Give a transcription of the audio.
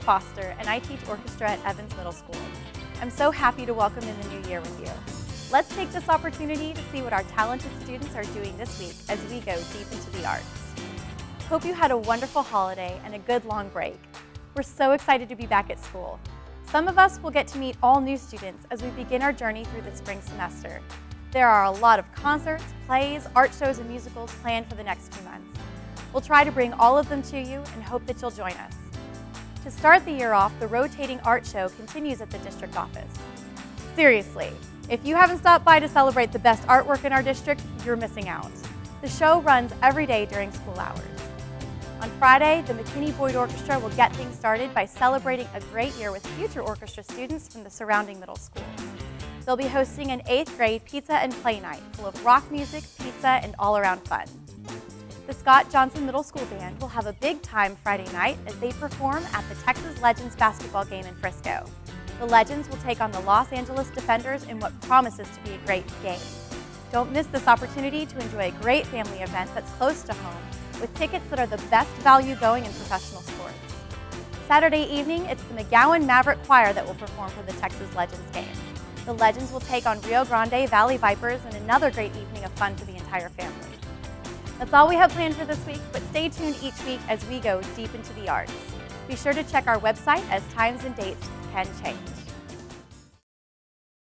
Foster, and I teach orchestra at Evans Middle School. I'm so happy to welcome in the new year with you. Let's take this opportunity to see what our talented students are doing this week as we go deep into the arts. Hope you had a wonderful holiday and a good long break. We're so excited to be back at school. Some of us will get to meet all new students as we begin our journey through the spring semester. There are a lot of concerts, plays, art shows, and musicals planned for the next 2 months. We'll try to bring all of them to you and hope that you'll join us. To start the year off, the rotating art show continues at the district office. Seriously, if you haven't stopped by to celebrate the best artwork in our district, you're missing out. The show runs every day during school hours. On Friday, the McKinney Boyd Orchestra will get things started by celebrating a great year with future orchestra students from the surrounding middle schools. They'll be hosting an 8th grade pizza and play night full of rock music, pizza, and all-around fun. The Scott Johnson Middle School Band will have a big time Friday night as they perform at the Texas Legends basketball game in Frisco. The Legends will take on the Los Angeles Defenders in what promises to be a great game. Don't miss this opportunity to enjoy a great family event that's close to home with tickets that are the best value going in professional sports. Saturday evening, it's the McGowan Maverick Choir that will perform for the Texas Legends game. The Legends will take on Rio Grande Valley Vipers in another great evening of fun for the entire family. That's all we have planned for this week, but stay tuned each week as we go deep into the arts. Be sure to check our website as times and dates can change.